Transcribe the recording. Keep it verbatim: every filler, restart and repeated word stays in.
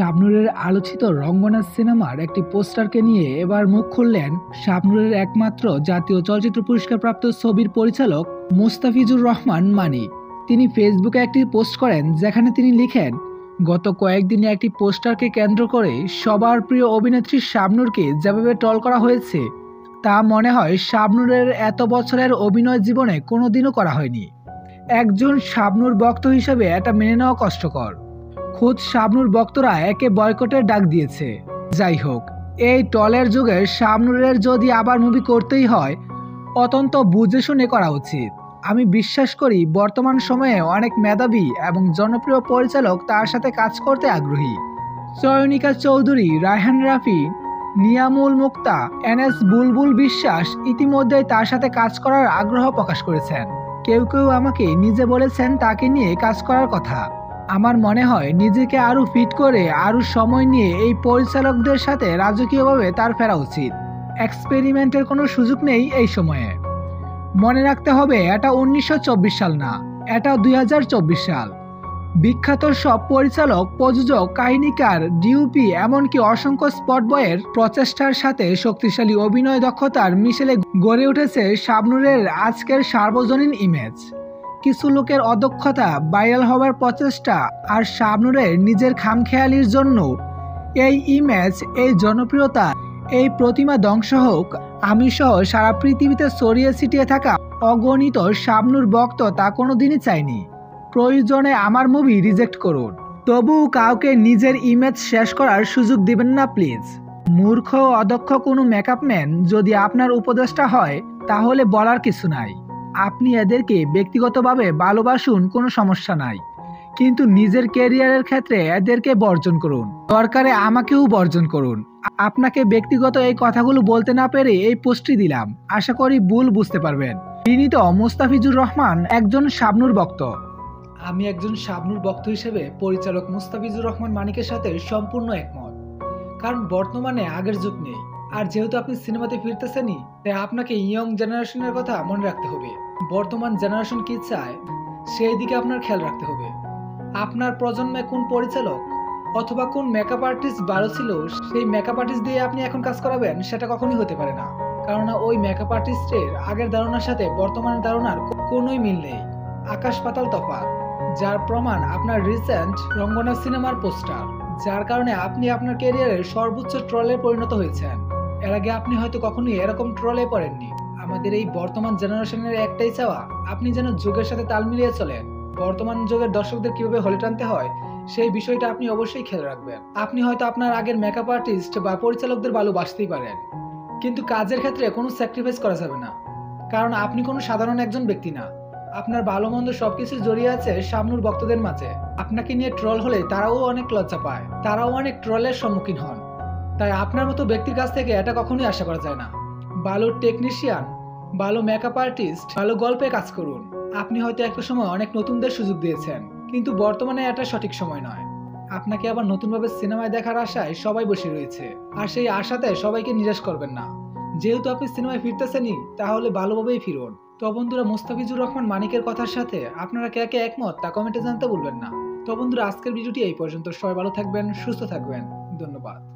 শাবনূরের আলোচিত রঙ্গনা সিনেমার একটি পোস্টারকে নিয়ে এবার মুখ খুললেন শাবনূরের একমাত্র জাতীয় চলচ্চিত্র পুরস্কারপ্রাপ্ত ছবির পরিচালক মুস্তাফিজুর রহমান মানিক। তিনি ফেসবুকে একটি পোস্ট করেন, যেখানে তিনি লিখেন, গত কয়েকদিনে একটি পোস্টারকে কেন্দ্র করে সবার প্রিয় অভিনেত্রী শাবনূরকে যেভাবে ট্রল করা হয়েছে তা মনে হয় শাবনূরের এত বছরের অভিনয় জীবনে কোনোদিনও করা হয়নি। একজন শাবনূর ভক্ত হিসেবে এটা মেনে নেওয়া কষ্টকর। খোদ শাবনূর ভক্তরা একে বয়কটের ডাক দিয়েছে। যাই হোক, এই ট্রলের যুগে শাবনূরের যদি আবার মুভি করতেই হয়, অত্যন্ত বুঝে শুনে করা উচিত। আমি বিশ্বাস করি বর্তমান সময়ে অনেক মেধাবী এবং জনপ্রিয় পরিচালক তার সাথে কাজ করতে আগ্রহী। চয়নিকা চৌধুরী, রায়হান রাফি, নিয়ামুল মুক্তা, এন এস বুলবুল বিশ্বাস ইতিমধ্যেই তার সাথে কাজ করার আগ্রহ প্রকাশ করেছেন। কেউ কেউ আমাকে নিজে বলেছেন তাকে নিয়ে কাজ করার কথা। আমার মনে হয় নিজেকে আরও ফিট করে আরও সময় নিয়ে এই পরিচালকদের সাথে রাজকীয়ভাবে তার ফেরা উচিত। এক্সপেরিমেন্টের কোনো সুযোগ নেই এই সময়ে। মনে রাখতে হবে, এটা উনিশশো চব্বিশ সাল না, এটা দুই হাজার চব্বিশ সাল। বিখ্যাত সব পরিচালক, প্রযোজক, কাহিনীকার, ডিওপি এমনকি অসংখ্য স্পট বয়ের প্রচেষ্টার সাথে শক্তিশালী অভিনয় দক্ষতার মিশেলে গড়ে উঠেছে শাবনূরের আজকের সার্বজনীন ইমেজ। কিছু লোকের অদক্ষতা, ভাইরাল হওয়ার প্রচেষ্টা আর শাবনূরের নিজের খামখেয়ালির জন্য এই ইমেজ, এই জনপ্রিয়তা, এই প্রতিমা ধ্বংস হোক। আমি সহ সারা পৃথিবীতে ছড়িয়ে ছিটিয়ে থাকা অগণিত শাবনূর ভক্ত তা কোনোদিনই চাইনি। প্রয়োজনে আমার মুভি রিজেক্ট করুন, তবুও কাউকে নিজের ইমেজ শেষ করার সুযোগ দিবেন না প্লিজ। মূর্খ অদক্ষ কোনো মেকআপ ম্যান যদি আপনার উপদেষ্টা হয়, তাহলে বলার কিছু নাই। আপনি এদেরকে ব্যক্তিগতভাবে ভালোবাসুন, কোনো সমস্যা নাই, কিন্তু নিজের ক্যারিয়ারের ক্ষেত্রে এদেরকে বর্জন করুন। দরকারে আমাকেও বর্জন করুন। আপনাকে ব্যক্তিগত এই কথাগুলো বলতে না পেরে এই পোস্টটি দিলাম। আশা করি ভুল বুঝতে পারবেন। বিনীত মুস্তাফিজুর রহমান, একজন শাবনূর ভক্ত। আমি একজন শাবনূর ভক্ত হিসেবে পরিচালক মুস্তাফিজুর রহমান মানিকের সাথে সম্পূর্ণ একমত। কারণ বর্তমানে আগের যুগ নেই, আর যেহেতু আপনি সিনেমাতে ফিরতেছেনই, তাই আপনাকে ইয়ং জেনারেশনের কথা মনে রাখতে হবে। বর্তমান জেনারেশন কি চায় সেই দিকে আপনার খেয়াল রাখতে হবে। আপনার প্রজন্মে কোন পরিচালক অথবা কোন মেকআপ আর্টিস্ট ভালো ছিল, সেই মেকআপ আর্টিস্ট দিয়ে আপনি এখন কাজ করাবেন, সেটা কখনোই হতে পারে না। কারণ ওই মেকআপ আর্টিস্টের আগের ধারণার সাথে বর্তমানের ধারণার কোনোই মিল নেই, আকাশ পাতাল তফাৎ। যার প্রমাণ আপনার রিসেন্ট রঙ্গনা সিনেমার পোস্টার, যার কারণে আপনি আপনার ক্যারিয়ারের সর্বোচ্চ ট্রলে পরিণত হয়েছেন। এর আগে আপনি হয়তো কখনোই এরকম ট্রলে পড়েননি। আমাদের এই বর্তমান জেনারেশনের একটাই চাওয়া, আপনি যেন যুগের সাথে তাল মিলিয়ে চলেন। বর্তমান যুগের দর্শকদের কিভাবে হলে টানতে হয় সেই বিষয়টা আপনি অবশ্যই খেয়াল রাখবেন। আপনি হয়তো আপনার আগের মেকআপ আর্টিস্ট বা পরিচালকদের ভালোবাসতেই পারেন, কিন্তু কাজের ক্ষেত্রে কোনো স্যাক্রিফাইস করা যাবে না। কারণ আপনি কোনো সাধারণ একজন ব্যক্তি না। আপনার ভালো মন্দ সবকিছু জড়িয়ে আছে শাবনূর ভক্তদের মাঝে। আপনাকে নিয়ে ট্রল হলে তারাও অনেক লজ্জা পায়, তারাও অনেক ট্রলের সম্মুখীন হন। তাই আপনার মতো ব্যক্তির কাছ থেকে এটা কখনোই আশা করা যায় না। ভালো টেকনিশিয়ান, ভালো মেকআপ আর্টিস্ট, ভালো গল্পে কাজ করুন। আপনি হয়তো একটা সময় অনেক নতুনদের সুযোগ দিয়েছেন, কিন্তু বর্তমানে এটা সঠিক সময় নয়। আপনাকে আবার নতুনভাবে সিনেমায় দেখার আশায় সবাই বসে রয়েছে, আর সেই আশাতে সবাইকে নিরাশ করবেন না। যেহেতু আপনি সিনেমায় ফিরতেছেনই, তাহলে ভালোভাবেই ফিরুন। তো বন্ধুরা, মুস্তাফিজুর রহমান মানিকের কথার সাথে আপনারা কে কে একমত তা কমেন্টে জানতে ভুলবেন না। তো বন্ধুরা, আজকের ভিডিওটি এই পর্যন্ত। সবাই ভালো থাকবেন, সুস্থ থাকবেন। ধন্যবাদ।